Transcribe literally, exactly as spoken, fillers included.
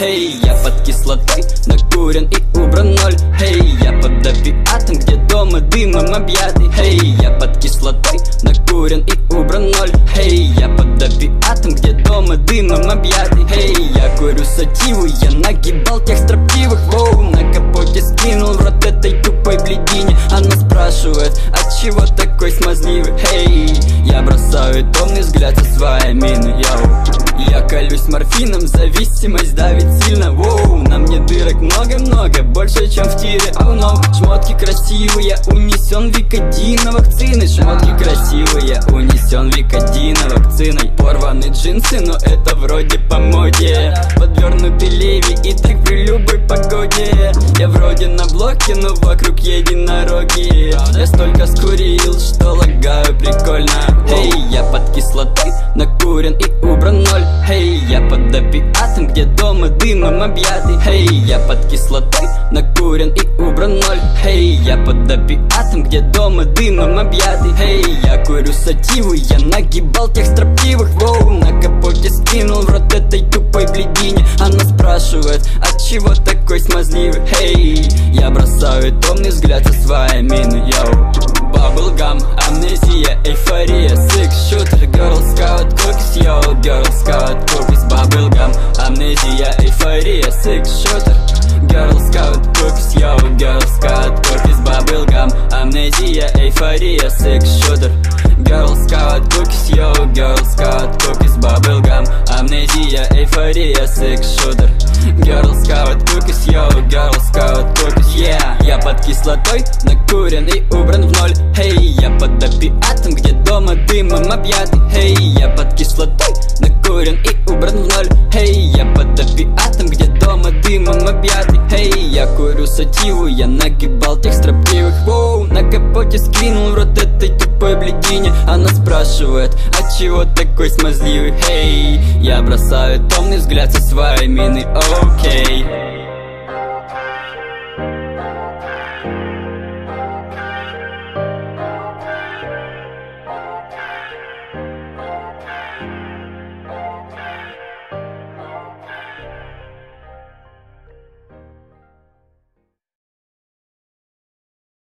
Хей, я под кислотой, накурен и убран ноль. Хей, я под опиатом, где дома дымом объятый. Хей, я под кислотой, накурен и убран ноль. Хей, я под опиатом, где дома дымом объятый. Хей, я курю сативу, я нагибал тех строптивых. Воу, на капоте скинул в рот этой тупой блядине. Она спрашивает, отчего такой смазливый? Хей, я бросаю томный взгляд со своей мины. Йоу, я колюсь морфином, зависимость давит сильно. Воу, на мне дырок много-много, больше чем в тире. Oh no, шмотки красивые, унесен викодино вакциной. Шмотки красивые, унесен викодино вакциной. Порваны джинсы, но это вроде по моде. Подвернуты леви и так при любой погоде. Я вроде на блоке, но вокруг единороги. Я столько скурил, что лагаю прикольно. Хей, я под кислотой, накурен и убран ноль. Хей, я под опиатом, где дома дымом объятый. Хей, я под кислотой, накурен и убран ноль. Хей, я под опиатом, где дома дымом объятый. Хей, я курю сативу, я нагибал тех строптивых. Воу, на капоте скинул в рот этой тупой блядине. Она спрашивает, отчего такой смазливый? Хей, я бросаю томный взгляд со своей мины. Йоу, Bubblegum, амнезия, эйфория, six shooter, Girl Scout cookies, yo, Girl Scout cookies, Bubblegum, амнезия, эйфория, six shooter, Girl Scout cookies, yo, Girl Scout cookies, Bubblegum, амнезия, эйфория, six shooter, Girl Scout cookies, yo, Girl Scout cookies, Bubblegum, амнезия, эйфория, six shooter, Girl Scout cookies, yo, Girl Scout cookies, yeah. Я под кислотой, накурен и убран в ноль. Хей, я под опиатом, где дома дымом объятый. Хей, я под кислотой, накурен и убран в ноль. Хей, я под опиатом, где дома дымом объятый. Хей, я курю сативу, я нагибал тех строптивых. Воу, на капоте скинул в рот этой тупой блядине. Она спрашивает, отчего такой смазливый? Хей, я бросаю томный взгляд со своей мины. Окей.